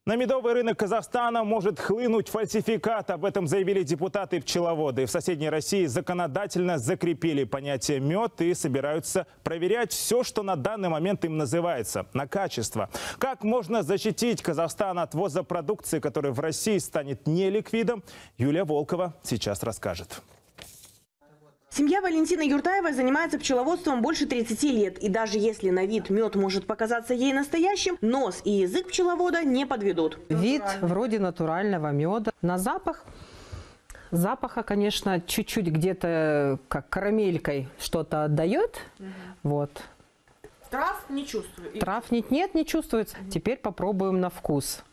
На медовый рынок Казахстана может хлынуть фальсификат. Об этом заявили депутаты-пчеловоды. В соседней России законодательно закрепили понятие «мед» и собираются проверять все, что на данный момент им называется, на качество. Как можно защитить Казахстан от ввоза продукции, которая в России станет неликвидом, Юлия Волкова сейчас расскажет. Семья Валентины Юртаевой занимается пчеловодством больше 30 лет. И даже если на вид мед может показаться ей настоящим, нос и язык пчеловода не подведут. Вид вроде натурального меда. На запаха, конечно, чуть-чуть где-то как карамелькой что-то отдает. Вот. Трав не чувствую. Трав нет, не чувствуется. Теперь попробуем на вкус.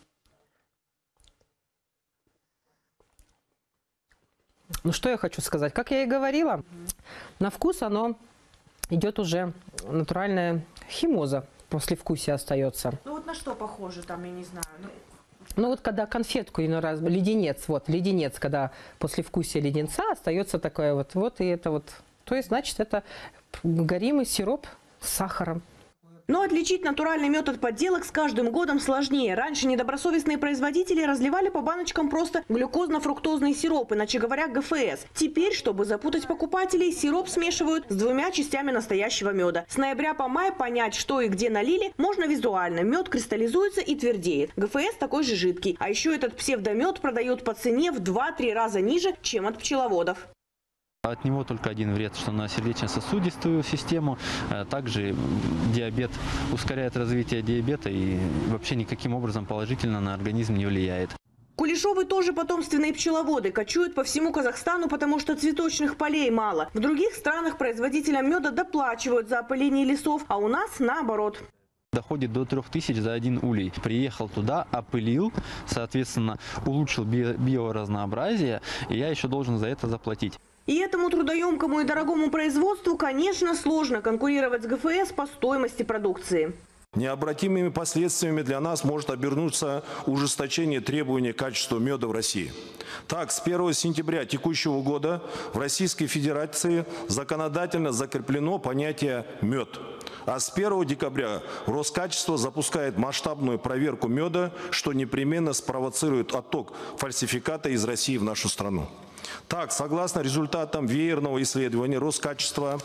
Ну, что я хочу сказать. Как я и говорила, на вкус оно идет уже натуральная химоза. Послевкусие остается. Ну вот на что похоже там, я не знаю. Ну вот когда конфетку, леденец, когда послевкусие леденца остается такое вот и это вот. То есть, значит, это горимый сироп с сахаром. Но отличить натуральный мед от подделок с каждым годом сложнее. Раньше недобросовестные производители разливали по баночкам просто глюкозно-фруктозный сироп, иначе говоря, ГФС. Теперь, чтобы запутать покупателей, сироп смешивают с двумя частями настоящего меда. С ноября по май понять, что и где налили, можно визуально. Мед кристаллизуется и твердеет. ГФС такой же жидкий. А еще этот псевдомед продают по цене в 2-3 раза ниже, чем от пчеловодов. От него только один вред, что на сердечно-сосудистую систему, также диабет ускоряет развитие диабета и вообще никаким образом положительно на организм не влияет. Кулешовы тоже потомственные пчеловоды, кочуют по всему Казахстану, потому что цветочных полей мало. В других странах производителям меда доплачивают за опыление лесов, а у нас наоборот. Доходит до 3000 за один улей. Приехал туда, опылил, соответственно, улучшил биоразнообразие, и я еще должен за это заплатить. И этому трудоемкому и дорогому производству, конечно, сложно конкурировать с ГФС по стоимости продукции. Необратимыми последствиями для нас может обернуться ужесточение требований к качеству меда в России. Так, с 1 сентября текущего года в Российской Федерации законодательно закреплено понятие «мед». А с 1 декабря Роскачество запускает масштабную проверку меда, что непременно спровоцирует отток фальсификата из России в нашу страну. Так, согласно результатам веерного исследования Роскачества,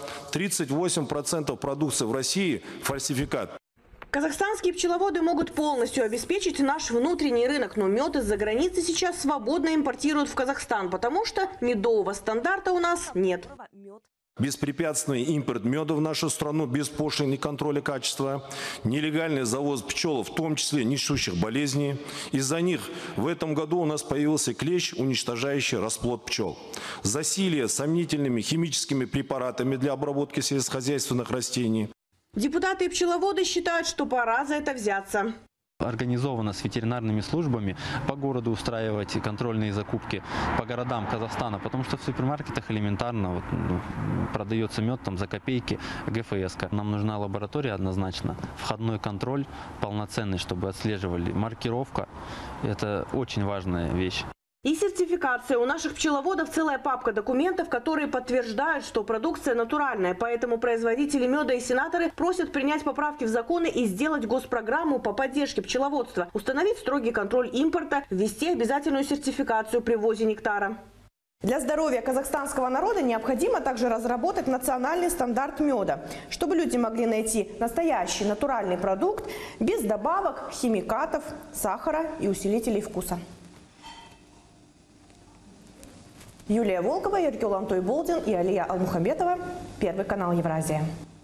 38% продукции в России – фальсификат. Казахстанские пчеловоды могут полностью обеспечить наш внутренний рынок, но мед из-за границы сейчас свободно импортируют в Казахстан, потому что медового стандарта у нас нет. Беспрепятственный импорт меда в нашу страну без пошлин и контроля качества, нелегальный завоз пчел, в том числе несущих болезней. Из-за них в этом году у нас появился клещ, уничтожающий расплод пчел. Засилие сомнительными химическими препаратами для обработки сельскохозяйственных растений. Депутаты и пчеловоды считают, что пора за это взяться. Организовано с ветеринарными службами по городу устраивать контрольные закупки по городам Казахстана, потому что в супермаркетах элементарно продается мед там за копейки, ГФС. Нам нужна лаборатория однозначно, входной контроль полноценный, чтобы отслеживали, маркировка. Это очень важная вещь. И сертификация. У наших пчеловодов целая папка документов, которые подтверждают, что продукция натуральная. Поэтому производители меда и сенаторы просят принять поправки в законы и сделать госпрограмму по поддержке пчеловодства, установить строгий контроль импорта, ввести обязательную сертификацию при ввозе нектара. Для здоровья казахстанского народа необходимо также разработать национальный стандарт меда, чтобы люди могли найти настоящий натуральный продукт без добавок, химикатов, сахара и усилителей вкуса. Юлия Волкова, Еркелан Тойболдин и Алия Алмухамбетова. Первый канал Евразия.